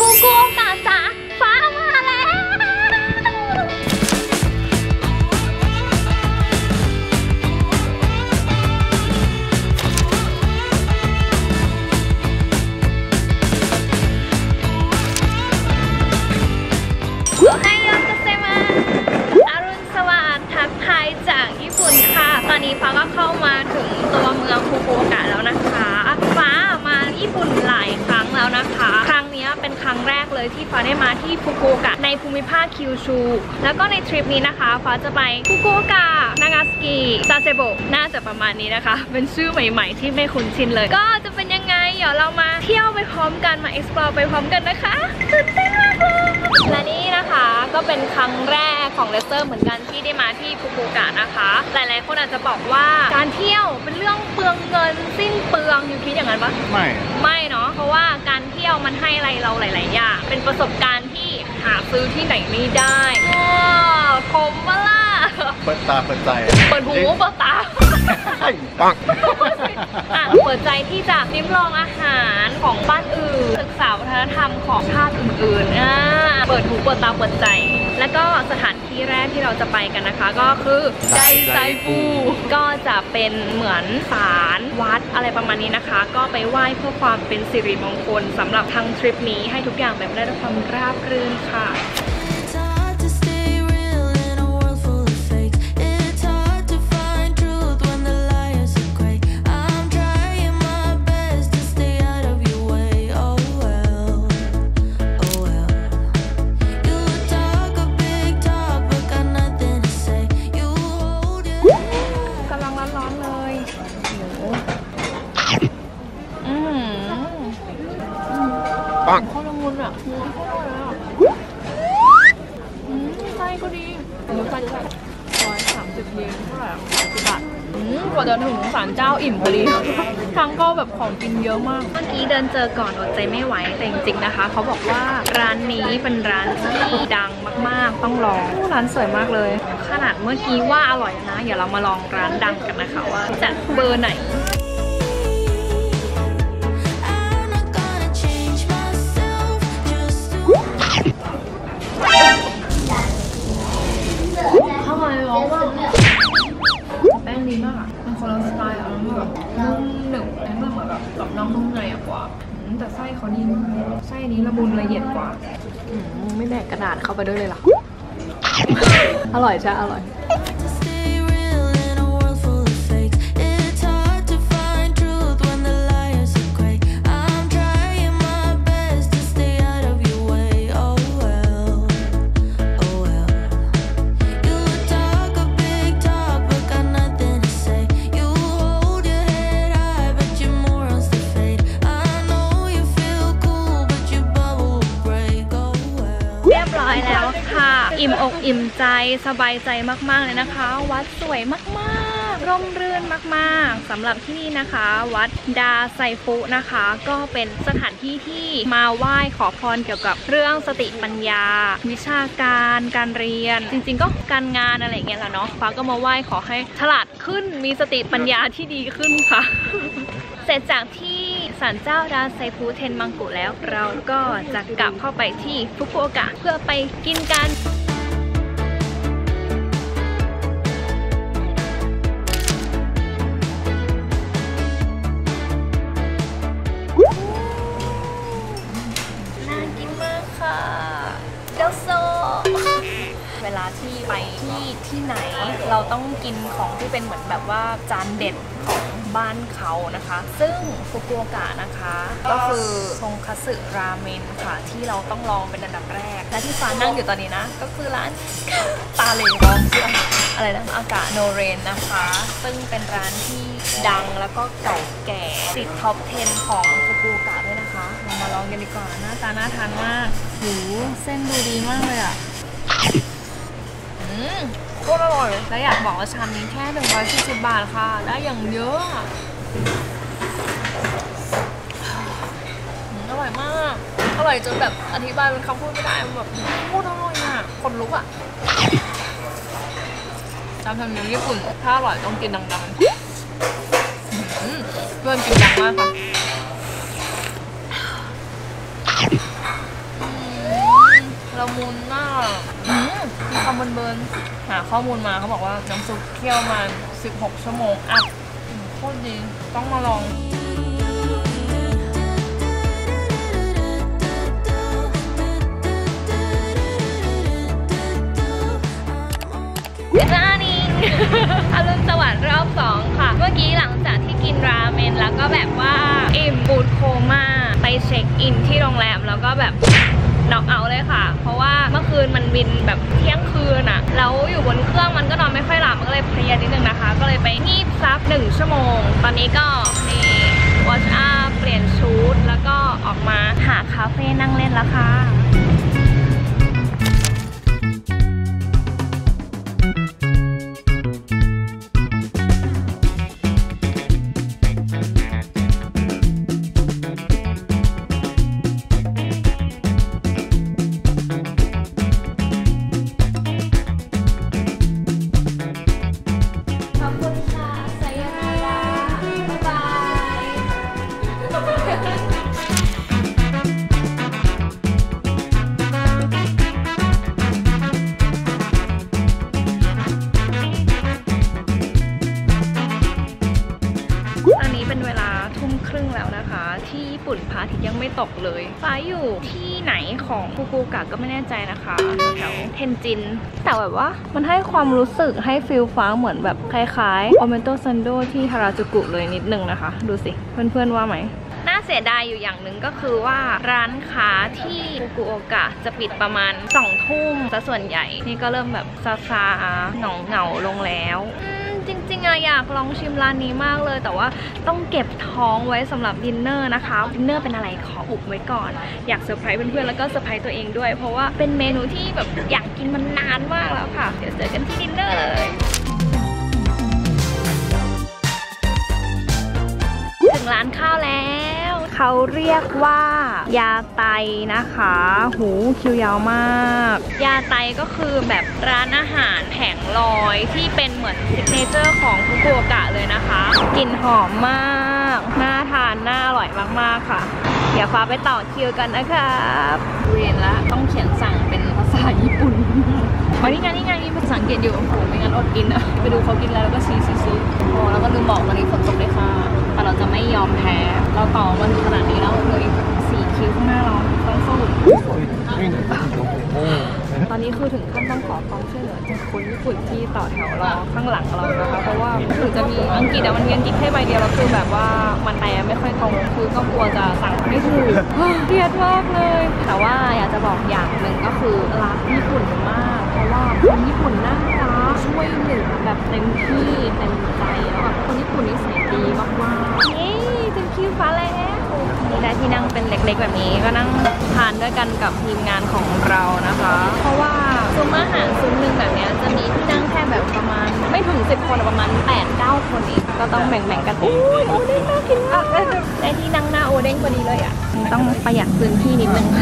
ฟุกุโอกะจ๋าฟ้ามาแล้วตอนนี้ฟ้าก็เข้ามาถึงตัวเมืองฟุกุโอกะแล้วนะคะฟ้ามาญี่ปุ่นหลายครั้งแล้วนะคะครั้งนี้เป็นครั้งแรกเลยที่ฟ้าได้มาที่ฟุกุโอกะในภูมิภาคคิวชูแล้วก็ในทริปนี้นะคะฟ้าจะไปฟุกุโอกะนางาสกิซาเซโบะน่าจะประมาณนี้นะคะเป็นชื่อใหม่ๆที่ไม่คุ้นชินเลยก็จะเป็นยังไงเดี๋ยวเรามาเที่ยวไปพร้อมกันมา explore ไปพร้อมกันนะคะตื่นเต้นมากเลยและนี่นะคะก็เป็นครั้งแรกของเลสเตอร์เหมือนกันที่ได้มาที่ฟุกุโอกะนะคะหลายๆคนอาจจะบอกว่าการเที่ยวเป็นเรื่องเปลืองเงินสิ้นเปลืองอยู่คิดอย่างนั้นปะไม่เนาะเพราะว่าการเที่ยวมันให้อะไรเราหลายๆอย่างเป็นประสบการณ์ที่หาซื้อที่ไหนไม่ได้คมปะล่ะเปิดตาเปิดใจเปิดหูเปิดตาใช่ปังเปิดใจที่จะลิ้มลองอาหารของบ้านอื่นศึกษาวัฒนธรรมของชาติอื่นๆเปิดหูเปิดตาเปิดใจแล้วก็สถานที่แรกที่เราจะไปกันนะคะก็คือไดไซฟูก็จะเป็นเหมือนศาลวัดอะไรประมาณนี้นะคะก็ไปไหว้เพื่อความเป็นสิริมงคลสำหรับทั้งทริปนี้ให้ทุกอย่างแบบได้รับความราบรื่นค่ะข้าวละมุนอ่ะไส้ก็ดีไส้จะแบบ130 เยนเท่าไหร่10 บาทกว่าจะถึงศาลเจ้าอิ่มพอดีทั้งก็แบบของกินเยอะมากเมื่อกี้เดินเจอก่อนอดใจไม่ไหวแต่จริงๆนะคะเขาบอกว่าร้านนี้เป็นร้านที่ดังมากๆต้องลองร้านสวยมากเลยขนาดเมื่อกี้ว่าอร่อยนะเดี๋ยวเรามาลองร้านดังกันนะคะว่าจะเบอร์ไหนแป้งดีมากอ่ะมันคนละสไตล์อ่ะมันแบบนุ่มหนึบอันนี้มันแบบกับน้องนุ่มในกว่าแต่ไส้เขาดีมากไส้นี้ละมุนละเอียดกว่าไม่แบกกระดาษเข้าไปด้วยเลยหรออร่อยจ้ะอร่อยแล้วค่ะอิ่มอกอิ่มใจสบายใจมากๆเลยนะคะวัดสวยมากๆร่มรื่นมากๆสำหรับที่นี่นะคะวัดดาไซฟุนะคะก็เป็นสถานที่ที่มาไหว้ขอพรเกี่ยวกับเรื่องสติปัญญาวิชาการการเรียนจริงๆก็การงานอะไรอย่างเงี้ยแหละเนาะฟ้าก็มาไหว้ขอให้ฉลาดขึ้นมีสติปัญญาที่ดีขึ้นค่ะเสร็จจากที่ศาลเจ้าดาไซฟุเทนมังกุแล้วเราก็จะกลับเข้าไปที่ฟุกุโอกะเพื่อไปกินกันน่ากินมากค่ะเกี๊ยวโซเวลาที่ไปที่ไหนเราต้องกินของที่เป็นเหมือนแบบว่าจานเด็ดของบ้านเขานะคะซึ่งฟุกุโอกะนะคะก็คือทงคัตสึราเมนค่ะที่เราต้องลองเป็นอันดับแรกและที่ฟ้านั่งอยู่ตอนนี้นะก็คือร้านตาเหลงชื่ออะไรนะอากาโนเรนนะคะซึ่งเป็นร้านที่ดังแล้วก็เก่าแก่ติดท็อป 10 ของฟุกุโอกะด้วยนะคะเรามาลองกันดีกว่าหน้าตาน่าทานมากหูเส้นดูดีมากเลยอ่ะโคตรอร่อยและอยากบอกว่าชามนี้แค่140 บาทค่ะได้อย่างเยอะอร่อยมากอร่อยจนแบบอธิบายเป็นคำพูดไม่ได้มันแบบโคตรอร่อยอ่ะคนลุกอ่ะตามธรรมเนียมญี่ปุ่นถ้าอร่อยต้องกินดังๆเพื่อนกินดังมากค่ะเอาเบิร์นหาข้อมูลมาเขาบอกว่าน้ำซุปเคี่ยวมา16 ชั่วโมงอัพโคตรดีต้องมาลองร้านนี้ อรุณสวัสดิ์รอบ2ค่ะเมื่อกี้หลังจากที่กินราเมนแล้วก็แบบว่าอิ่มบูดโคม่าไปเช็คอินที่โรงแรมแล้วก็แบบน็อกเอาท์เลยค่ะเพราะว่าเมื่อคืนมันบินแบบเที่ยงคืนอะแล้วอยู่บนเครื่องมันก็นอนไม่ค่อยหลับมันก็เลยเพลียนิดนึงนะคะก็เลยไปงีบซับ1 ชั่วโมงตอนนี้ก็นี่วอชอัพเปลี่ยนชุดแล้วก็ออกมาหาคาเฟ่นั่งเล่นแล้วค่ะแล้วนะคะที่ญี่ปุ่นพระอาทิตย์ยังไม่ตกเลยฟ้าอยู่ที่ไหนของฟุกุโอกะก็ไม่แน่ใจนะคะแถวเทนจินแต่แบบว่ามันให้ความรู้สึกให้ฟิลฟ้าเหมือนแบบคล้ายๆโอเมนโตซันโดที่ฮาราจูกุเลยนิดนึงนะคะดูสิเพื่อนๆว่าไหมน่าเสียดายอยู่อย่างหนึ่งก็คือว่าร้านค้าที่ฟุกุโอกะจะปิดประมาณ2 ทุ่มซะส่วนใหญ่นี่ก็เริ่มแบบซาๆเหงาลงแล้วจริงๆอะอยากลองชิมร้านนี้มากเลยแต่ว่าต้องเก็บท้องไว้สำหรับดินเนอร์นะคะดินเนอร์เป็นอะไรขออุบไว้ก่อนอยากเซอร์ไพรส์เพื่อนๆแล้วก็เซอร์ไพรส์ตัวเองด้วยเพราะว่าเป็นเมนูที่แบบอยากกินมันนานมากแล้วค่ะเดี๋ยวเจอกันที่ดินเนอร์เลยถึงร้านข้าวแล้วเขาเรียกว่ายาไตนะคะหูคิวยาวมากยาไตก็คือแบบร้านอาหารแผงลอยที่เป็นเหมือนซิกเนเจอร์ของฟุกุโอกะเลยนะคะกลิ่นหอมมากน่าทานน่าอร่อยมากๆค่ะเดี๋ยวฟ้าไปต่อคิวกันนะครับเรียนแล้วต้องเขียนสั่งเป็นภาษาญี่ปุ่นอ๋อนี่ไงมีภาษาอังกฤษอยู่โอ้โหไม่งั้นอดกินอะไปดูเขากินแล้วก็ชี้โอ้แล้วก็ลืมบอกตอนนี้ฝนตกเลยค่ะแต่เราจะไม่ยอมแพ้เราต่อมาถึงขนาดนี้แล้วเลย4 คิวข้างหน้าเราต้องสู้ตอนนี้คือถึงขั้นต้องขอความช่วยเหลือจากคนญี่ปุ่นที่ต่อแถวรอข้างหลังเรานะคะเพราะว่าถึงจะมีอังกฤษแต่มันมีอังกฤษแค่ใบเดียวแล้วคือแบบว่ามันแปลไม่ค่อยตรงคือก็กลัวจะสั่งไม่ถูกเครียดมากเลยแต่ว่าอยากจะบอกอย่างหนึ่งก็คือรักญี่ปุ่นมากเพราะว่าคนญี่ปุ่นน่ารักช่วยเหลือแบบเต็มที่เต็มใจแล้วแบบคนญี่ปุ่นนิสัยดีมากๆเย้ถึงคิวฟ้าแล้วนี่ได้ที่นั่งเป็นเล็กๆแบบนี้ก็นั่งทานด้วยกันกับทีมงานของเรานะคะเพราะว่าซุ้มอาหารซุ้มหนึ่งแบบนี้จะมีที่นั่งแค่แบบประมาณไม่ถึง10 คนประมาณ8-9 คนเองก็ต้องแบ่งๆกันโอ้ยโอเด้งน่ากินมากได้ที่นั่งหน้าโอเด้งพอดีเลยอ่ะต้องประหยัดพื้นที่นิดนึง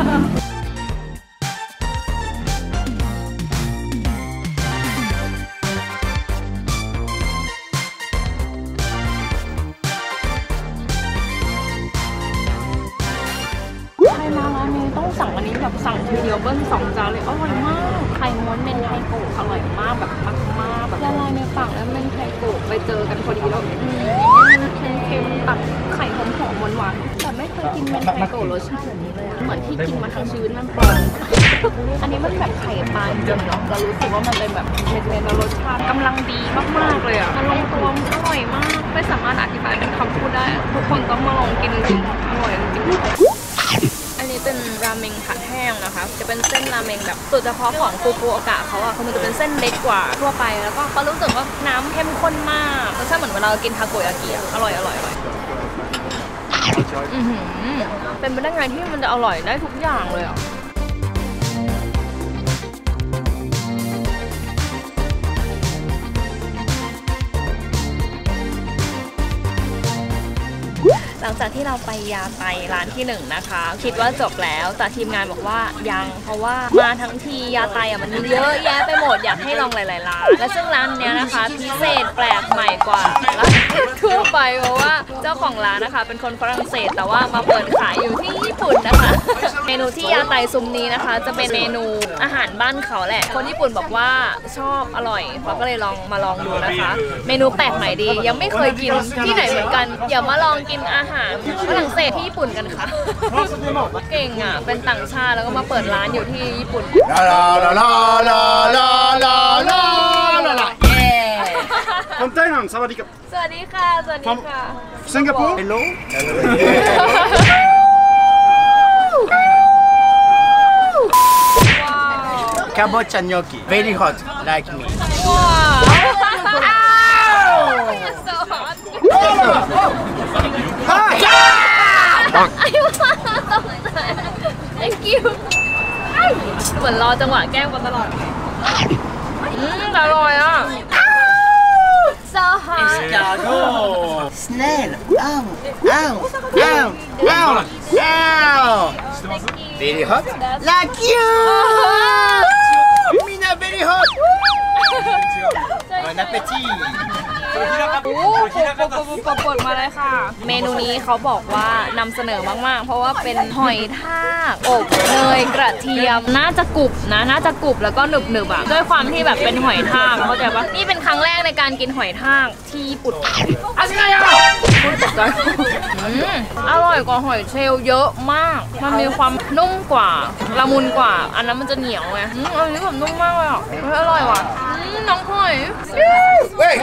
ต้องสั่งอันนี้แบบสั่งทีเดียวเบิ้ล2 จานเลยอร่อยมากไข่ม้วนเมนไทโกะอร่อยมากแบบมากๆแบบละลายในปากแล้วเมนไทโกะไปเจอกันพอดีแล้วเค็มๆตัดไข่หอมๆหวานๆแต่ไม่เคยกินเมนไทโกะรสชาติแบบนี้เลยอะเหมือนที่กินมาทั้งชีวิตมันปลอมอันนี้มันแบบไข่ปลาจริงเนาะเรารู้สึกว่ามันเป็นแบบเม็ดๆรสชาติกำลังดีมากๆเลยอะมันลงตัวอร่อยมากไม่สามารถอธิบายเป็นคำพูดได้ทุกคนต้องมาลองกินจริงอร่อยจริงอันนี้เป็นราเมงผัดแห้งนะคะจะเป็นเส้นราเมงแบบสูตรเฉพาะของฟุกุโอกะเขาอะมันจะเป็นเส้นเล็กกว่าทั่วไปแล้วก็รู้สึกว่าน้ำเข้มข้นมากรสชาติเหมือนเวลาเรากินทาโกยากิอร่อยเป็นไปได้ไงที่มันจะอร่อยได้ทุกอย่างเลยอ่ะหลังจากที่เราไปยาไตร้านที่1นะคะคิดว่าจบแล้วแต่ทีมงานบอกว่ายังเพราะว่ามาทั้งทียาไตมันเยอะแยะไปหมดอยากให้ลองหลายๆร้านและซึ่งร้านเนี้ยนะคะพิเศษแปลกใหม่กว่าร้านทั่วไปเพราะว่าเจ้าของร้านนะคะเป็นคนฝรั่งเศสแต่ว่ามาเปิดขายอยู่ที่ญี่ปุ่นนะคะ เมนูที่ยาไตซุ้มนี้นะคะจะเป็นเมนูอาหารบ้านเขาแหละคนญี่ปุ่นบอกว่าชอบอร่อยเขาก็เลยมาลองดูนะคะเมนูแปลกใหม่ดียังไม่เคยกินที่ไหนเหมือนกันอย่ามาลองกินอาหารฝรั่งเศสที่ญี่ปุ่นกันค่ะ เก่งอ่ะเป็นต่างชาติแล้วก็มาเปิดร้านอยู่ที่ญี่ปุ่นลาลาลาลาลาลาลาลาลาเย้ From Thailand, สวัสดีครับสวัสดีค่ะสวัสดีค่ะ Singapore Hello Kabocha gnocchi very hot like me ว้าวso hot ไอ้บ้าตกใจ thank you เหมือนรอจังหวะแกล้งมาตลอดอร่อยอ่ะ so hot Escargot Snail Ow Ow Ow Ow Ow Very hot Like you Mina very hot Bon appétit ปลดมาเลยค่ะเมนูนี้เขาบอกว่านำเสนอมากๆเพราะว่าเป็นหอยทากอบเนยกระเทียมน่าจะกรุบนะน่าจะกรุบแล้วก็หนึบๆอ่ะด้วยความที่แบบเป็นหอยทากเข้าใจปะนี่เป็นครั้งแรกในการกินหอยทากที่ญี่ปุ่นพูดตกใจอร่อยกว่าหอยเชลล์เยอะมากมันมีความนุ่มกว่าละมุนกว่าอันนั้นมันจะเหนียวไงอันนี้แบบนุ่มมากเลยอ่ะอร่อยว่ะน้องหอย Wait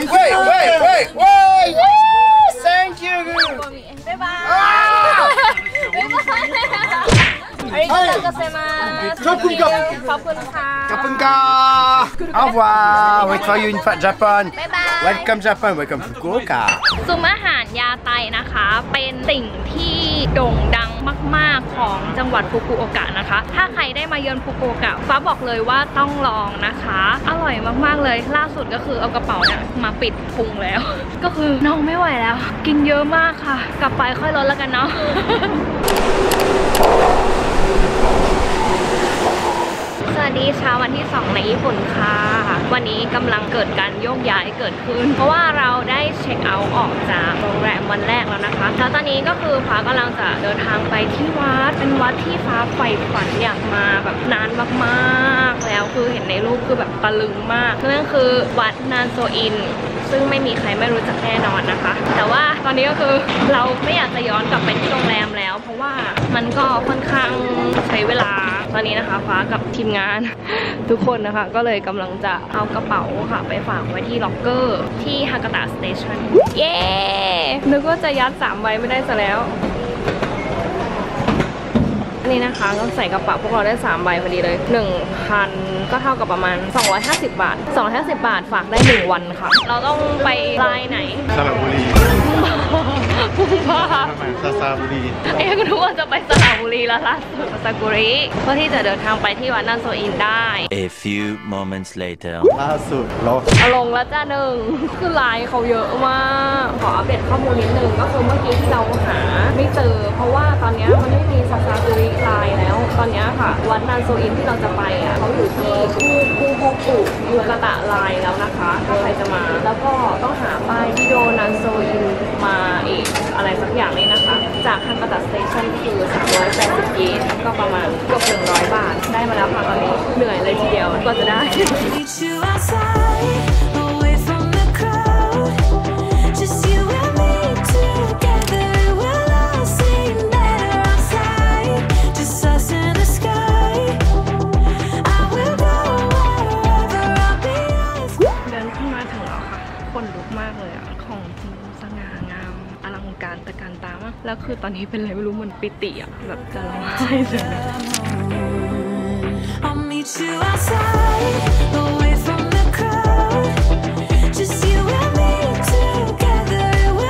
Thank you บ๊ายบายบ๊ายบายอาริโกโตโกเซมาขอบคุณค่ะขอบคุณค่ะ Kapunka Au revoir Wait for you in Japan บ๊ายบาย Welcome Japan Welcome Fukuoka ซุ้มอาหารยาไตนะคะเป็นสิ่งที่โด่งดังมากๆของจังหวัดฟุกุโอกะนะคะถ้าใครได้มาเยือนฟุกุโอกะฟ้าบอกเลยว่าต้องลองนะคะอร่อยมากๆเลยล่าสุดก็คือเอากระเป๋าเนี่ยมาปิดพุงแล้วก็คือน้องไม่ไหวแล้วกินเยอะมากค่ะกลับไปค่อยลดแล้วกันเนาะ สวัสดีเช้าวันที่2ในญี่ปุ่นค่ะวันนี้กำลังเกิดการโยกย้ายเกิดขึ้นเพราะว่าเราได้เช็คเอาท์ออกจากโรงแรมวันแรกแล้วนะคะแล้วตอนนี้ก็คือฟ้ากำลังจะเดินทางไปที่วัดเป็นวัดที่ฟ้าใฝ่ฝันอยากมาแบบนานมากๆแล้วคือเห็นในรูปคือแบบตะลึงมากนั่นคือวัดนานโซอินซึ่งไม่มีใครไม่รู้จักแน่นอนนะคะแต่ว่าตอนนี้ก็คือเราไม่อยากจะย้อนกลับไปที่โรงแรมแล้วเพราะว่ามันก็ค่อนข้างใช้เวลาตอนนี้นะคะฟ้ากับทีมงานทุกคนนะคะก็เลยกำลังจะเอากระเป๋าค่ะไปฝากไว้ที่ล็อกเกอร์ที่ฮากาตะสเตชันเย้นึกว่าจะยัด3ใบไม่ได้ซะแล้วนี่นะคะก็ใส่กระเป๋าพวกเราได้3ใบพอดีเลย 1,000 ก็เท่ากับประมาณ250 บาท250 บาทฝากได้1วันค่ะเราต้องไปไลน์ไหนสระบุรีซาบุรีก็รู้ว่าจะไปสระบุรีแล้วล่ะซากุริเพื่อที่จะเดินทางไปที่วัดนันโซอินได้ A few moments later ล่าสุดลงแล้วจ้าหนึ่งคือไลน์เขาเยอะมากขออัปเดตข้อมูลนิดนึงก็คือเมื่อกี้ที่เราหาไม่เจอเพราะว่าตอนนี้มันไม่มีซากุริไลน์แล้วตอนนี้ค่ะวัดนันโซอินที่เราจะไปอ่ะเขาอยู่ที่คูโฮกุยูกาตะไลน์แล้วนะคะถ้าใครจะมาแล้วก็ต้องหาป้ายที่โดนันโซอินมาอีกอะไรสักอย่างนี้นะคะจากฮากาตะสเตชันคือ380 เยนก็ประมาณเกือบ100 บาทได้มาแล้วค่ะตอนนี้เหนื่อยเลยทีเดียวก็จะได้ เดินขึ้นมาถึงแล้วค่ะคนลุกมากเลยอ่ะของจริงสง่างามอลังการตะการตามากแล้วคือตอนนี้เป็นอะไรไม่รู้เหมือนปิติอ่ะแบบจะร้องไห้เลย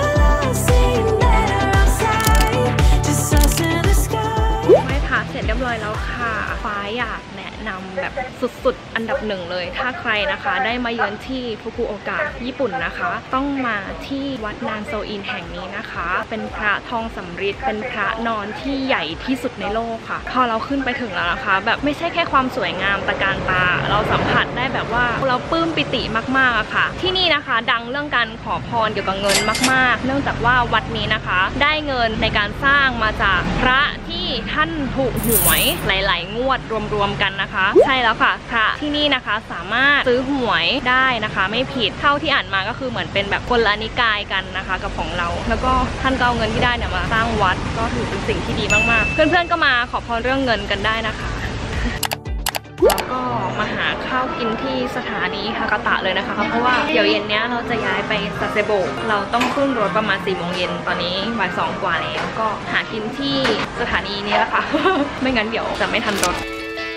ไม่ค่ะเสร็จเรียบร้อยแล้วค่ะฟ้าอยากแนะนำแบบสุดๆอันดับหนึ่งเลยถ้าใครนะคะได้มาเยือนที่ฟุกุโอกะญี่ปุ่นนะคะต้องมาที่วัดนางโซอินแห่งนี้นะคะเป็นพระทองสำริดเป็นพระนอนที่ใหญ่ที่สุดในโลกค่ะพอเราขึ้นไปถึงแล้วนะคะแบบไม่ใช่แค่ความสวยงามตะการตาเราสัมผัสได้แบบว่าเราปลื้มปิติมากๆอะค่ะที่นี่นะคะดังเรื่องการขอพรเกี่ยวกับเงินมากๆเนื่องจากว่าวัดนี้นะคะได้เงินในการสร้างมาจากพระที่ท่านถูกหวยหลายๆงวดรวมๆกันนะคะใช่แล้วค่ะพระที่นี่นะคะสามารถซื้อหวยได้นะคะไม่ผิดเท่าที่อ่านมาก็คือเหมือนเป็นแบบคนละนิกายกันนะคะกับของเราแล้วก็ท่านก็เอาเงินที่ได้เนี่ยมาสร้างวัดก็ถือเป็นสิ่งที่ดีมากๆเพื่อนๆก็มาขอพรเรื่องเงินกันได้นะคะแล้วก็มาหาข้าวกินที่สถานีฮากาตะเลยนะคะเพราะว่าเดี๋ยวเย็นนี้เราจะย้ายไปซาเซโบะเราต้องขึ้นรถประมาณ4 โมงเย็นตอนนี้บ่าย 2 กว่าแล้วก็หากินที่สถานีนี้แหละค่ะ ไม่งั้นเดี๋ยวจะไม่ทันรถ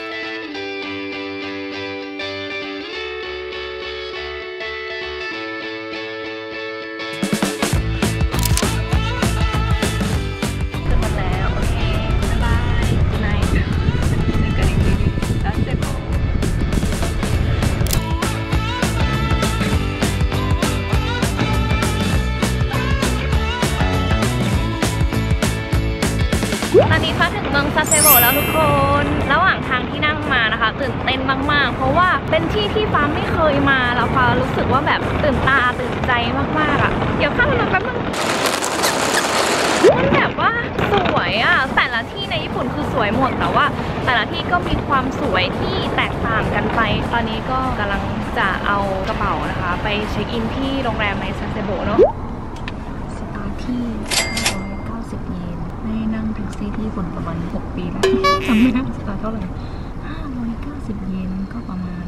ตอนนี้ฟ้าถึงเมืองซาเซโบะแล้วทุกคนระหว่างทางที่นั่งมานะคะตื่นเต้นมากๆเพราะว่าเป็นที่ที่ฟ้าไม่เคยมาแล้วฟ้ารู้สึกว่าแบบตื่นตาตื่นใจมากๆอ่ะเดี๋ยวข้ามถนนแป๊บนึงมันแบบว่าสวยอ่ะแต่ละที่ในญี่ปุ่นคือสวยหมดแต่ว่าแต่ละที่ก็มีความสวยที่แตกต่างกันไปตอนนี้ก็กำลังจะเอากระเป๋านะคะไปเช็คอินที่โรงแรมในซาเซโบะเนาะสตาร์ทที่590 เยนไม่นั่งแท็กซี่ที่ญี่ปุ่นประมาณ6 ปีแล้วจำไม่ได้สตาร์ทเท่าไหร่590 เยนก็ประมาณ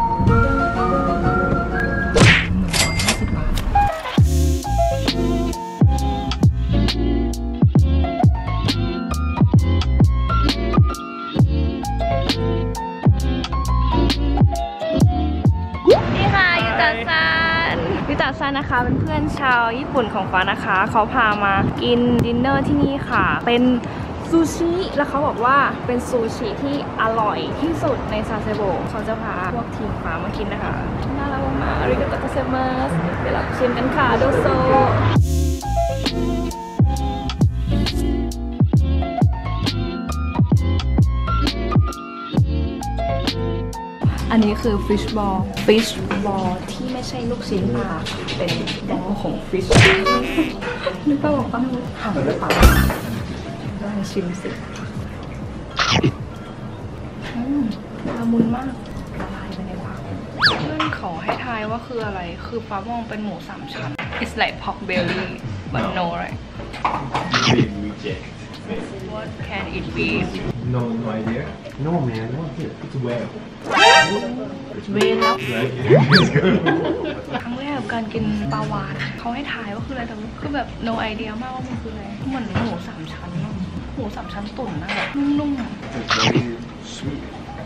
150 บาทนี่ค่ะยูตาซันนะคะเป็นเพื่อนชาวญี่ปุ่นของฟ้านะคะเขาพามากินดินเนอร์ที่นี่ค่ะเป็นซูชิแล้วเขาบอกว่าเป็นซูชิที่อร่อยที่สุดในซาเซโบะเขาจะพาพวกทีมฟ้ามากินนะคะน่ารักมากอาริกาโตกัสเซมัสเดี๋ยวเราชิมกันค่ะโดโซอันนี้คือฟิชบอลที่ไม่ใช่ลูกชิ้นปลาเป็นบอลของฟิชนึกว่าบอกว่าหั่นหรือเปล่าลองชิมสิละมุนมากละลายไปในปากเพื่อนขอให้ทายว่าคืออะไรคือฟ้ามองเป็นหมู3 ชั้น It's like pork belly but no right Big reject. What can it be No idea. No man, no idea. It's a whale. เวแล้ว Right? ครั้งแรกกับการกินปลาวาฬเขาให้ทายว่าคืออะไรแต่คือแบบ no idea มากว่ามันคืออะไรเหมือนหมู3 ชั้นหมู3 ชั้นตุ๋นนะแบบนุ่มๆ It's very sweet.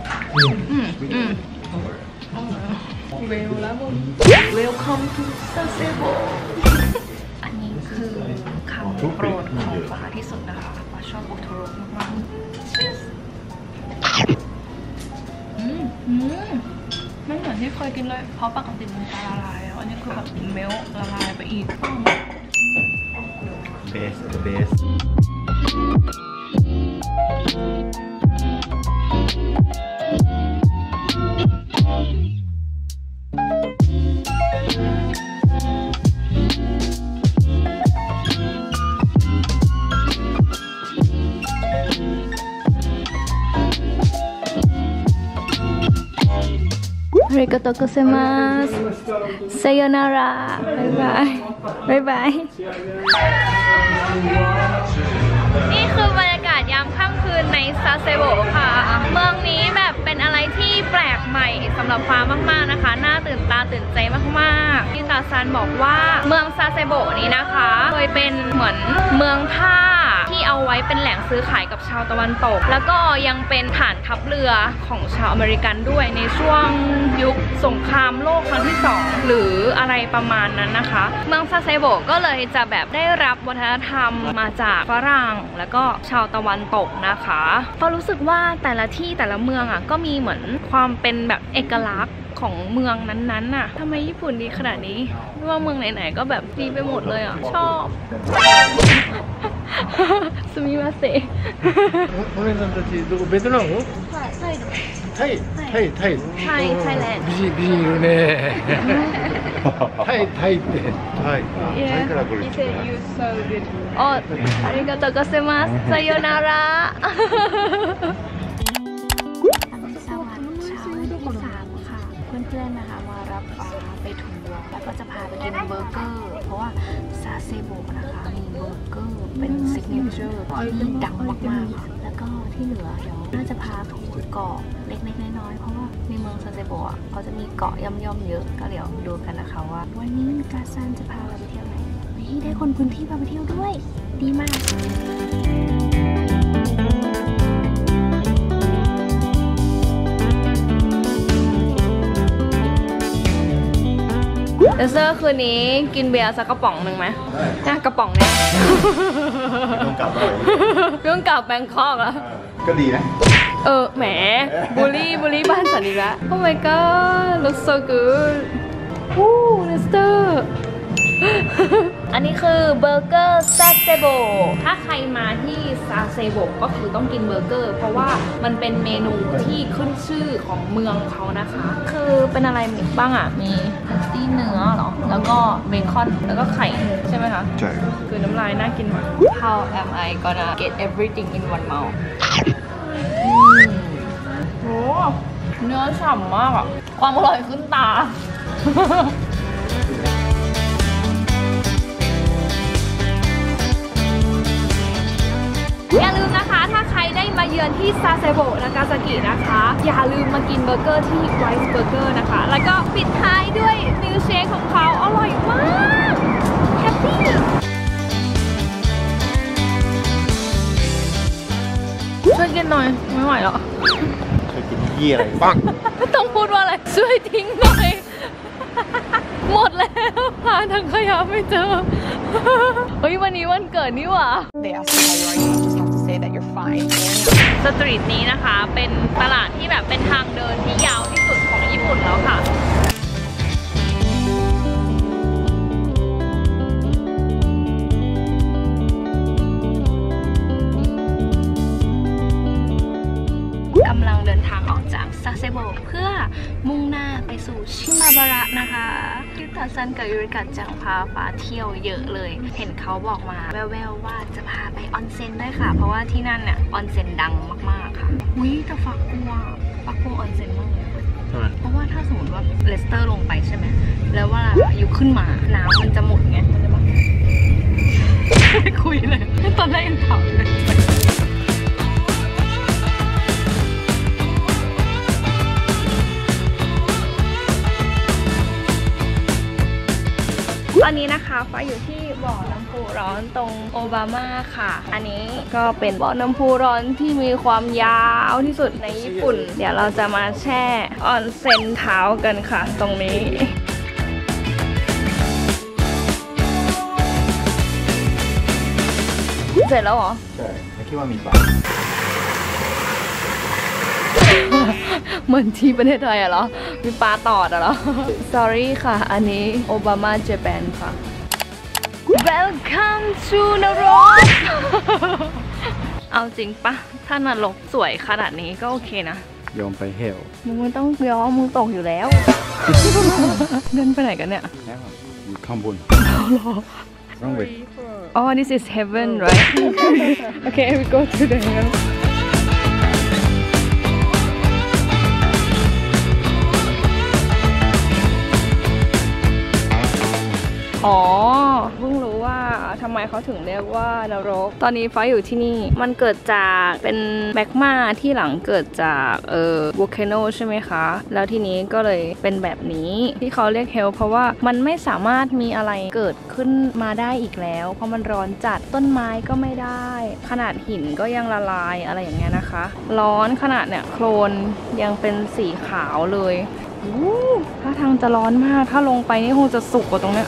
เวลแล้วมึง Welcome to Sasebo อันนี้คือคำโปรดของฟ้าที่สุดนะคะฟ้าชอบโอโทโร่มากๆไม่เหมือนที่เคยกินเลยเพราะปกติมันจะละลายแล้วอันนี้คือแบบเมลละลายไปอีก Best, the best. ありがとうございます。さよなら。バイバイ。バイバイ。นี่คือบรรยากาศยามค่ำคืนในซาเซโบะค่ะ เมืองนี้แบบเป็นอะไรที่แปลกใหม่สำหรับฟ้ามากๆนะคะ น่าตื่นตาตื่นใจมากๆยูตาซันบอกว่าเมืองซาเซโบะนี้นะคะเคยเป็นเหมือนเมืองท่าที่เอาไว้เป็นแหล่งซื้อขายกับชาวตะวันตกแล้วก็ยังเป็นฐานทัพเรือของชาวอเมริกันด้วยในช่วงยุคสงครามโลกครั้งที่2หรืออะไรประมาณนั้นนะคะเมืองซาเซโบก็เลยจะแบบได้รับวัฒนธรรมมาจากฝรั่งแล้วก็ชาวตะวันตกนะคะเพราะรู้สึกว่าแต่ละที่แต่ละเมืองอ่ะก็มีเหมือนความเป็นแบบเอกลักษณ์ของเมืองนั้นๆน่ะทำไมญี่ปุ่นดีขนาดนี้ไม่ว่าเมืองไหนๆก็แบบดีไปหมดเลยอ่ะชอบすみませんお姉さんたちどこベトナム？タイタイタイไทยแลนด์美人いるねタイってタイタイから来るอ๋อありがとうございますさよならเพื่อนๆนะคะมารับฟ้าไปทัวร์แล้วก็จะพาไปกินเบอร์เกอร์เพราะว่าซาเซโบนะคะมีเบอร์เกอร์เป็นซิกเนเจอร์ที่ดังมากๆแล้วก็ที่เหลือเดี๋ยวน่าจะพาทัวร์เกาะเล็กๆน้อยๆเพราะว่าในเมืองซาเซโบอ่ะเขาจะมีเกาะย่อมๆเยอะก็เดี๋ยวดูกันนะคะว่าวันนี้กาซันจะพาเราไปเที่ยวไหนนี่ได้คนพื้นที่พาไปเที่ยวด้วยดีมากเซอร์คืนนี้กินเบียร์สักกระป๋องหนึ่งไหมน่ากระป๋องเนี่ยต้องกลับเลยต้องกลับแบงคอกแล้วก็ดีนะแหมบูลลี่บ้านสันอีกแล้ว Oh my god looks so good วู้เลสเตอร์อันนี้คือเบอร์เกอร์ซาเซโบถ้าใครมาที่ซาเซโบก็คือต้องกินเบอร์เกอร์เพราะว่ามันเป็นเมนูที่ขึ้นชื่อของเมืองเขานะคะคือเป็นอะไรมีบ้างอ่ะมีตีเนื้อเหรอแล้วก็เบคอนแล้วก็ไข่ใช่ไหมคะใช่คือน้ำลายน่ากินมาก How am I gonna get everything in one mouth โหเนื้อฉ่ำมากอ่ะความอร่อยขึ้นตาอย่าลืมนะคะถ้าใครได้มาเยือนที่ซาเซโบนากาซากินะคะอย่าลืมมากินเบอร์เกอร์ที่ไวส์เบอร์เกอร์นะคะแล้วก็ปิดท้ายด้วยมิลค์เชคของเขาอร่อยมากแฮปปี้ช่วยกินหน่อยไม่ไหวหรอเคยกินเยี่ยอะไรบ้างต้องพูดว่าอะไรช่วยทิ้งหน่อยหมดแล้วหาทางขยะไม่เจอเฮ้ยวันนี้วันเกิดนี่หว่าสตรีทนี้นะคะเป็นตลาดที่แบบเป็นทางเดินที่ยาวที่สุดของญี่ปุ่นแล้วค่ะกำลังเดินทางออกจากซาเซโบเพื่อมุ่งหน้าไปสู่ชิมาบาระนะคะที่ตาซันกับยูริกะจังพาฟ้าเที่ยวเยอะเลยเห็นเขาบอกมาแว่วๆว่าจะพาไปออนเซ็นด้วยค่ะเพราะว่าที่นั่นเนี่ยออนเซ็นดังมากๆค่ะแต่ฟักกัวออนเซ็นมากเลยเพราะว่าถ้าสมมติว่าเลสเตอร์ลงไปใช่ไหมแล้วว่าอยู่ขึ้นมาน้ำมันจะหมดไงมันจะแบบไม่คุยเลยตอนแรกยังถามเลยตอนนี้นะคะฟ้าอยู่ที่บ่อน้ำพุร้อนตรงโอบามาค่ะอันนี้ก็เป็นบ่อน้ำพุร้อนที่มีความยาวที่สุดในญี่ปุ่นเดี๋ยวเราจะมาแช่ออนเซ็นเท้ากันค่ะตรงนี้เสร็จแล้วเหรอใช่ไม่คิดว่ามีปลาเหมือนที่ประเทศไทยอะเหรอมีปลาตอดอะเหรอ sorry ค่ะอันนี้โอบามาเจแปนค่ะ welcome to นรก เอาจริงปะถ้านรกสวยขนาดนี้ก็โอเคนะยอมไปเฮลมึงไม่ต้องยอมมึงตกอยู่แล้ว เดินไปไหนกันเนี่ยอยู่ข้างบนwrong way oh this is heaven right okay we go to the hellอ๋อเพิ่งรู้ว่าทำไมเขาถึงเรียกว่านรกตอนนี้ฟ้าอยู่ที่นี่มันเกิดจากเป็นแมกมาที่หลังเกิดจากวอลเคโนใช่ไหมคะแล้วทีนี้ก็เลยเป็นแบบนี้ที่เขาเรียกเฮลเพราะว่ามันไม่สามารถมีอะไรเกิดขึ้นมาได้อีกแล้วเพราะมันร้อนจัดต้นไม้ก็ไม่ได้ขนาดหินก็ยังละลายอะไรอย่างเงี้ยนะคะร้อนขนาดเนี่ยโคลนยังเป็นสีขาวเลยถ้าทางจะร้อนมากถ้าลงไปนี่คงจะสุกกว่าตรงเนี้ย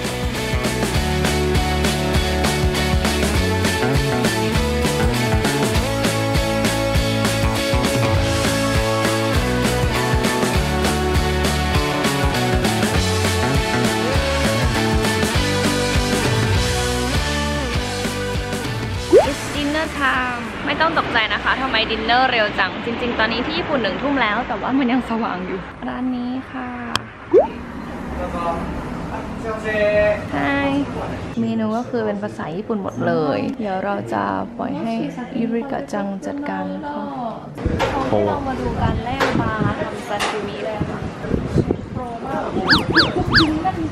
ไม่ต้องตกใจนะคะทำไมดินเนอร์เร็วจังจริงๆตอนนี้ที่ญี่ปุ่น1 ทุ่มแล้วแต่ว่ามันยังสว่างอยู่ร้านนี้ค่ะใช่เมนูก็คือเป็นภาษาญี่ปุ่นหมดเลยเดี๋ยวเราจะปล่อยให้อิริกะจังจัดการค่ะเรามาดูการแล่ปลาทำซาชิมิเลยค่ะโปรมากจริงนั่น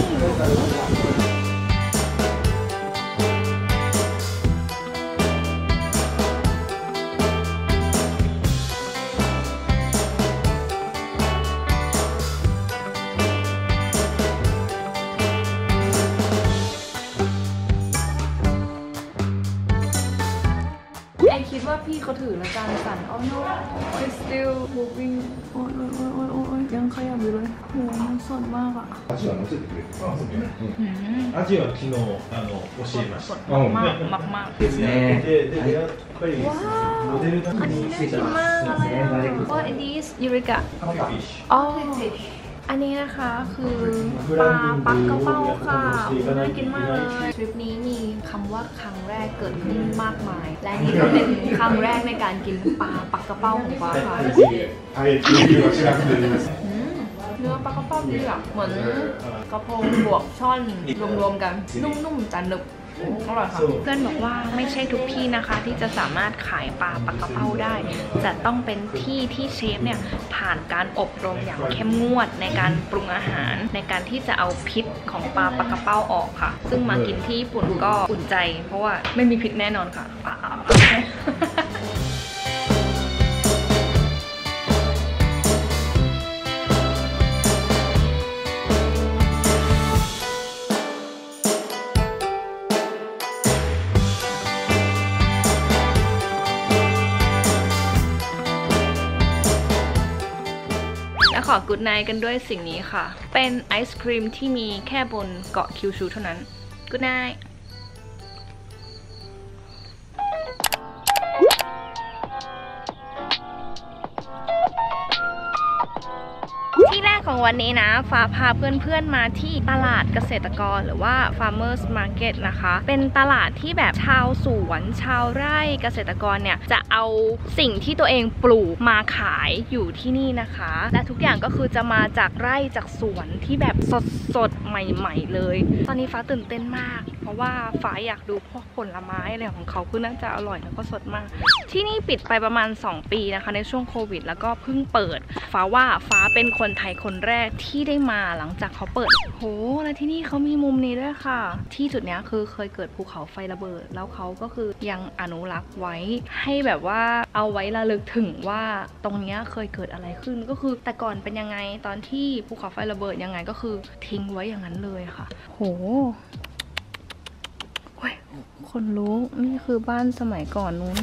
คิดว่าพี่เขาถือแล้วการสั่นอ๋อ no it's still moving โอ้ยยังขยับอยู่เลยโหมันสดมากอ่ะアジは昨日教えました。 มากですね。ว้าวอันนี้น่ากินมากเลยอ่ะ What is this Eureka อ๋ออันนี้นะคะคือปลาปักกระเป้าค่ะน่ากินมากเลยทริปนี้มีคำว่าครั้งแรกเกิดขึ้นมากมายและนี่ก็เป็นครั้งแรกในการกินปลาปักกระเป้าของฟ้าค่ะเนื้อปลากระเป้าดีอ่ะเหมือนกระพงบวกช่อนรวมๆกันนุ่มๆแต่หนึบอร่อยค่ะเพื่อนบอกว่าไม่ใช่ทุกที่นะคะที่จะสามารถขายปลาปักกระเป้าได้จะต้องเป็นที่ที่เชฟเนี่ยผ่านการอบรมอย่างเข้มงวดในการปรุงอาหารในการที่จะเอาพิษของปลาปักกระเป้าออกค่ะซึ่งมากินที่ญี่ปุ่นก็อุ่นใจเพราะว่าไม่มีพิษแน่นอนค่ะขอกู๊ดไนท์กันด้วยสิ่งนี้ค่ะเป็นไอศครีมที่มีแค่บนเกาะคิวชูเท่านั้นกู๊ดไนท์ที่แรกของวันนี้นะฟ้าพาเพื่อนๆมาที่ตลาดเกษตรกรหรือว่า Farmers Market นะคะเป็นตลาดที่แบบชาวสวนชาวไร่เกษตรกรเนี่ยจะเอาสิ่งที่ตัวเองปลูกมาขายอยู่ที่นี่นะคะและทุกอย่างก็คือจะมาจากไร่จากสวนที่แบบสดๆใหม่ๆเลยตอนนี้ฟ้าตื่นเต้นมากเพราะว่าฟ้าอยากดูพวกผลไม้อะไรของเขาคือน่าจะอร่อยแล้วก็สดมากที่นี่ปิดไปประมาณ2 ปีนะคะในช่วงโควิดแล้วก็เพิ่งเปิดฟ้าว่าฟ้าเป็นคนไทยคนแรกที่ได้มาหลังจากเขาเปิดโหแล้วที่นี่เขามีมุมนี้ด้วยค่ะที่จุดนี้คือเคยเกิดภูเขาไฟระเบิดแล้วเขาก็คือยังอนุรักษ์ไว้ให้แบบว่าเอาไว้ระลึกถึงว่าตรงนี้เคยเกิดอะไรขึ้นก็คือแต่ก่อนเป็นยังไงตอนที่ภูเขาไฟระเบิดยังไงก็คือทิ้งไว้อย่างนั้นเลยค่ะโหคนรู้นี่คือบ้านสมัยก่อนนู้น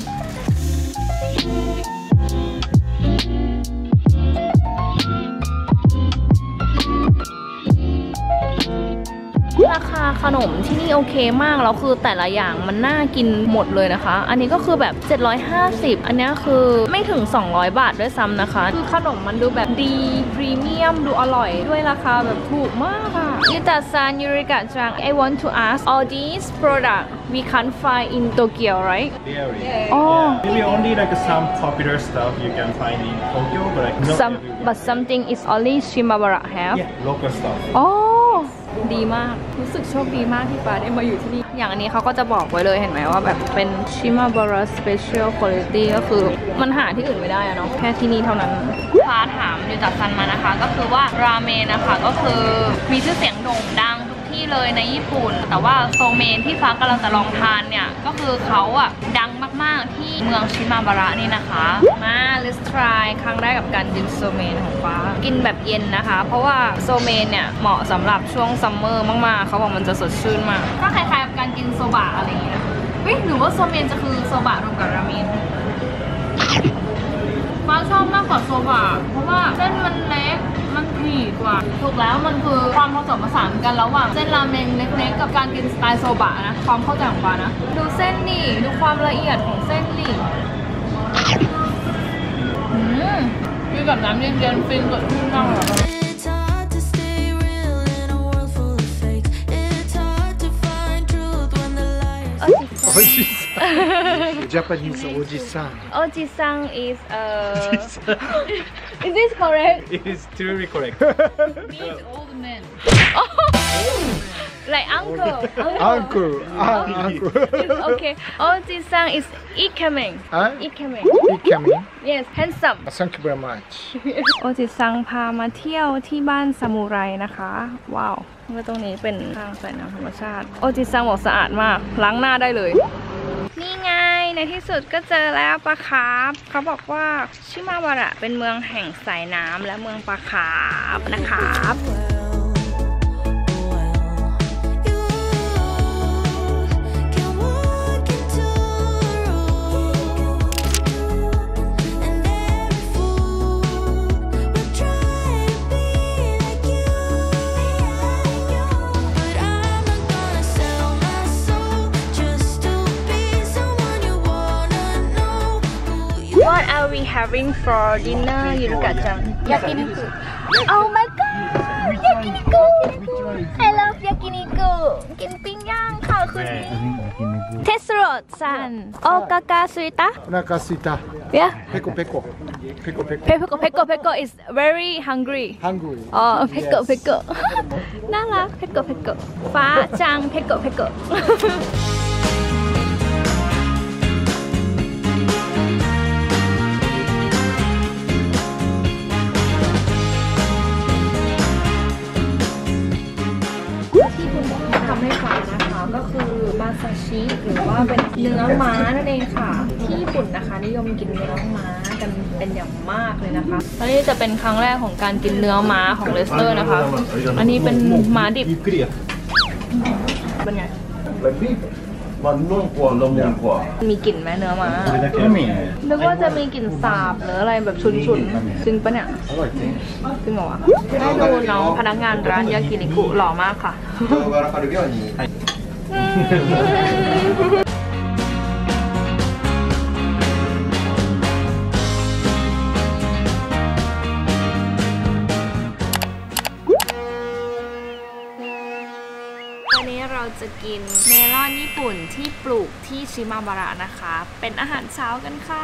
ราคาขนมที่นี่โอเคมากแล้วคือแต่ละอย่างมันน่ากินหมดเลยนะคะอันนี้ก็คือแบบ750อันนี้คือไม่ถึง200 บาทด้วยซ้ำนะคะคือขนมมันดูแบบดีพรีเมียมดูอร่อยด้วยราคาแบบถูกมากค่ะยูตาซันยูริกะจัง I want to ask all these product we can't find in Tokyo right Yeah. Oh maybe only like some popular stuff you can find in Tokyo but like not everywhere. But something is only Shimabara have local stuff อ๋อดีมากรู้สึกโชคดีมากที่ฟ้าได้มาอยู่ที่นี่อย่างอันนี้เขาก็จะบอกไว้เลยเห็นไหมว่าแบบเป็น Shimabara Special Quality ก็คือมันหาที่อื่นไม่ได้อะเนาะแค่ที่นี่เท่านั้นฟ้าถามอยู่จากซันมานะคะก็คือว่าราเมนนะคะก็คือมีชื่อเสียงโด่งดังทุกที่ที่เลยในญี่ปุ่นแต่ว่าโซเมนที่ฟ้ากำลังจะลองทานเนี่ยก็คือเขาอะดังมากๆที่เมืองชิมาบาระนี่นะคะมา let's try ครั้งแรกกับการกินโซเมนของฟ้ากินแบบเย็นนะคะเพราะว่าโซเมนเนี่ยเหมาะสำหรับช่วงซัมเมอร์มากๆเขาบอกมันจะสดชื่นมากก็คล้ายๆกับการกินโซบะอะไรอย่างเงี้ยหรือว่าโซเมนจะคือโซบะรวมกับราเมนฟ้าชอบมากกว่าโซบะเพราะว่าเส้นมันเล็กมันผีกว่าถูกแล้วมันคือความผสมผสานกันระหว่างเส้นราเมงเล็กๆกับการกินสไตล์โซบะนะความเข้าใจของฟ้านะดูเส้นนี่ดูความละเอียดของเส้นนี่กินกับน้ำเย็นๆฟินสดชื่นมากเลย Japanese oji-san. Oji-san is is this correct? It is truly correct. Means old man. Like uncle. Uncle. Uncle. Okay. Oji-san is ikemen. Huh? Ikemen. Ikemen. Yes, handsome. Thank you very much. โอจิซังพามาเที่ยวที่บ้านซามูไรนะคะว้าวแล้วตรงนี้เป็นทางสายน้ำธรรมชาติโอจิซังบอกสะอาดมากล้างหน้าได้เลยนี่ไงในที่สุดก็เจอแล้วปลาคาร์ฟเขาบอกว่าชิมาบาระเป็นเมืองแห่งสายน้ำและเมืองปลาคาร์ฟนะครับ What are we having for dinner ยูรุกะจังยากินิกุ Oh my god ยากินิกุ I love ยากินิกุกินปิ้งย่างค่ะคืนนี้เทสโรดซันโอกากาซุยตะ Onaka suita. Yeah Peko peko. Peko peko. Peko is very hungry Hungry. อ๋อเพโกน่ารักเพโกฟ้าจังเพโกที่คุณหมอทำให้ฟังนะคะก็คือมาซาชิหรือว่าเป็นเนื้อม้านั่นเองค่ะที่ญี่ปุ่นนะคะนิยมกินเนื้อม้ากันเป็นอย่างมากเลยนะคะอันนี้จะเป็นครั้งแรกของการกินเนื้อม้าของเลสเตอร์นะคะอันนี้เป็นม้าดิบเป็นไงมีกลิ่นไหมเนื้อม้านึกว่าจะมีกลิ่นสาบหรืออะไรแบบฉุนๆจริงปะเนี่ยจริงเหรอวะให้ดูน้องพนักงานร้านยากินิกุหล่อมากค่ะวันนี้เราจะกินเมลอนญี่ปุ่นที่ปลูกที่ชิมาบาระนะคะเป็นอาหารเช้ากันค่ะ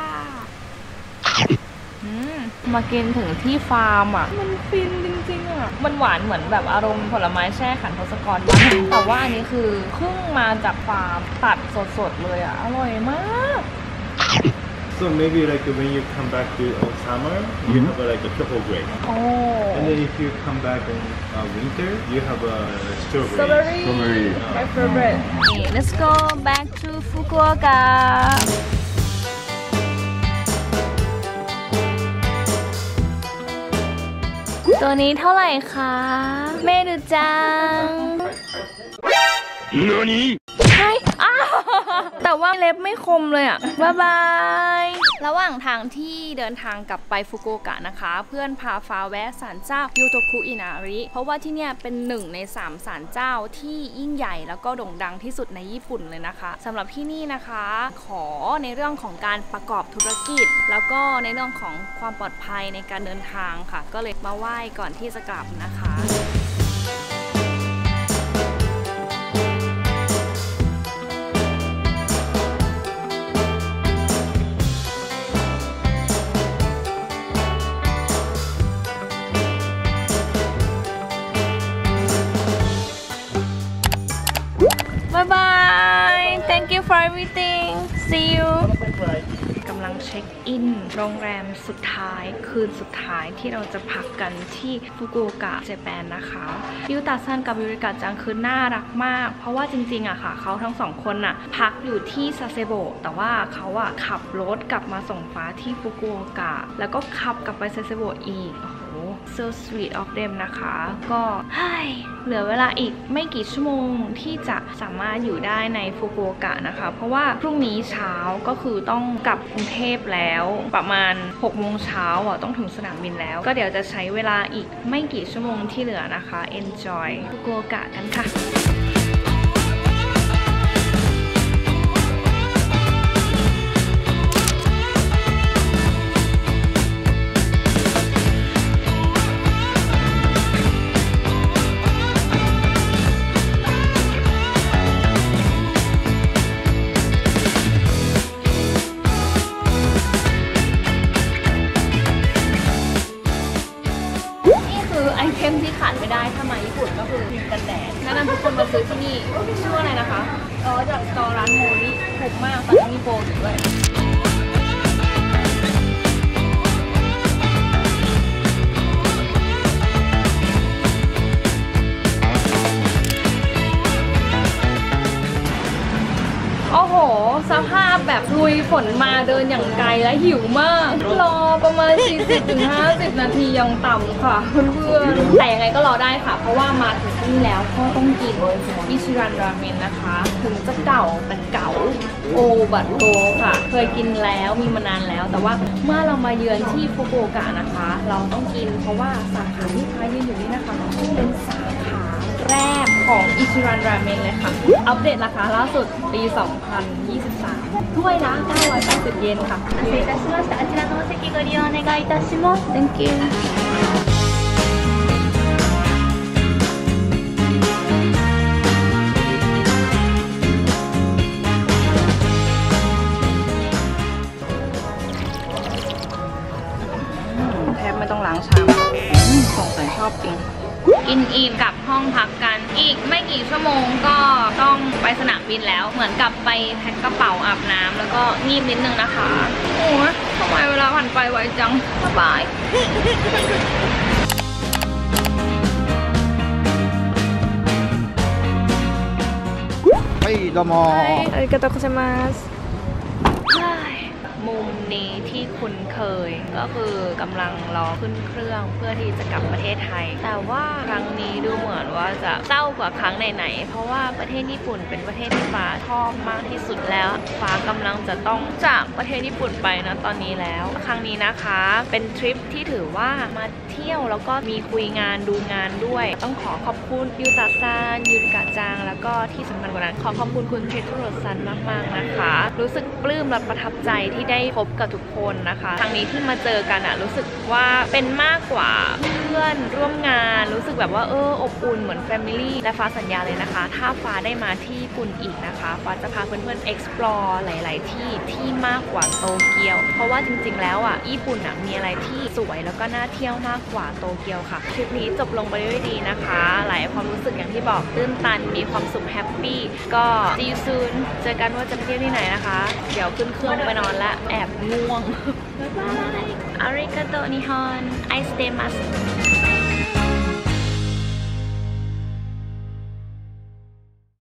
มากินถึงที่ฟาร์มอ่ะมันฟินจริงๆอ่ะมันหวานเหมือนแบบอารมณ์ผลไม้แช่ขันทศกรบ้างแต่ว่าอันนี้คือเพิ่งมาจากฟาร์มตัดสดๆเลยอ่ะอร่อยมาก So maybe like when you come back to summer, you have like a purple grape. Oh. And then if you come back in winter, you have a strawberry. Strawberry. My favorite. Okay, let's go back to Fukuoka. ตัวนี้เท่าไหร่คะเมดูจังใช่แต่ว่าเล็บไม่คมเลยอ่ะบ๊ายบายระหว่างทางที่เดินทางกลับไปฟุกุโอกะนะคะเพื่อนพาฟ้าแวะศาลเจ้ายูโตคุอินาริเพราะว่าที่เนี่ยเป็น1 ใน 3ศาลเจ้าที่ยิ่งใหญ่แล้วก็โด่งดังที่สุดในญี่ปุ่นเลยนะคะสำหรับที่นี่นะคะขอในเรื่องของการประกอบธุรกิจแล้วก็ในเรื่องของความปลอดภัยในการเดินทางค่ะก็เลยมาไหว้ก่อนที่จะกลับนะคะ Bye bye. Thank you for everything. See you. กำลังเช็คอินโรงแรมสุดท้ายคืนสุดท้ายที่เราจะพักกันที่ฟุกุโอกะญี่ปุ่นนะคะยูตาซันกับยูริกะจังคือน่ารักมากเพราะว่าจริงๆอะค่ะเขาทั้งสองคนอะพักอยู่ที่ซาเซโบะแต่ว่าเขาอะขับรถกลับมาส่งฟ้าที่ฟุกุโอกะแล้วก็ขับกลับไปซาเซโบะอีกso sweet of them นะคะก็เหลือเวลาอีกไม่กี่ชั่วโมงที่จะสามารถอยู่ได้ในฟุกุโอกะนะคะเพราะว่าพรุ่งนี้เช้าก็คือต้องกลับกรุงเทพแล้วประมาณ6 โมงเช้าอ่ะต้องถึงสนามบินแล้วก็เดี๋ยวจะใช้เวลาอีกไม่กี่ชั่วโมงที่เหลือนะคะ enjoy ฟุกุโอกะกันค่ะไอเทมที่ขาดไม่ได้ถ้ามาญี่ปุ่นก็คือครีมกันแดดแนะนำทุกคนมาซื้อที่นี่ชื่อว่าอะไรนะคะจากตอร้านโมริถูกมากตอนนี้มีโปรอยู่ด้วยโอ้โหสภาพแบบลุยฝนมาเดินอย่างไกลและหิวมากรอประมาณ 40-50 นาทียังต่ำค่ะเพื่อนๆแต่ยังไงก็รอได้ค่ะเพราะว่ามาถึงที่แล้วก็ต้องกินอิชิรันราเมนนะคะถึงจะเก่าแต่เก่าโอบัตโกค่ะเคยกินแล้วมีมานานแล้วแต่ว่าเมื่อเรามาเยือนที่ฟุกุโอกะนะคะเราต้องกินเพราะว่าสาขาที่พายืนอยู่นี่นะคะเป็นสาขาแรกของอิชิรันราเมนเลยค่ะอัปเดตราคาล่าสุดปี 2023 ถ้วยละ980 เยนค่ะ失礼いたしました。あちらのお席ご利用お願いいたします。Thank you。แทบไม่ต้องล้างชามสงสัยชอบจริงกินอิ่มกลับห้องพักกันอีกไม่กี่ชั่วโมงก็ต้องไปสนามบินแล้วเหมือนกับไปแพ็คกระเป๋าอาบน้ำแล้วก็งีบนิดนึงนะคะโอ้ยทำไมเวลาผ่านไปไวจังสบายどうもありがとうございますมุมนี้ที่คุ้นเคยก็คือกำลังรอขึ้นเครื่องเพื่อที่จะกลับประเทศไทยแต่ว่าครั้งนี้ดูเหมือนว่าจะเศร้ากว่าครั้งไหนๆเพราะว่าประเทศญี่ปุ่นเป็นประเทศที่ฟ้าชอบมากที่สุดแล้วฟ้ากำลังจะต้องจากประเทศญี่ปุ่นไปนะตอนนี้แล้วครั้งนี้นะคะเป็นทริปที่ถือว่ามาเที่ยวแล้วก็มีคุยงานดูงานด้วยต้องขอบคุณยูตาซันยูริกะจังแล้วก็ที่สำคัญกว่านั้นขอบคุณคุณเทโทโรซันมากๆนะคะรู้สึกปลื้มและประทับใจที่ได้พบกับทุกคนนะคะครั้งนี้ที่มาเจอกันรู้สึกว่าเป็นมากกว่าเพื่อนร่วมงานรู้สึกแบบว่าอบอุ่นเหมือนแฟมิลี่และฟ้าสัญญาเลยนะคะถ้าฟ้าได้มาที่ญี่ปุ่นอีกนะคะฟ้าจะพาเพื่อนๆ explore หลายๆที่มากกว่าโตเกียวเพราะว่าจริงๆแล้วญี่ปุ่นมีอะไรที่สวยแล้วก็น่าเที่ยวมากกว่าโตเกียวค่ะทริปนี้จบลงไปด้วยดีนะคะหลายความรู้สึกอย่างที่บอกตื้นตันมีความสุขแฮปปี้ก็ see you soon เจอกันว่าจะไปเที่ยวที่ไหนนะคะเดี๋ยวขึ้นเครื่องไปนอนและแอบง่วงบ๊ายบายอาริกาโตนิฮอนไอสเตมัส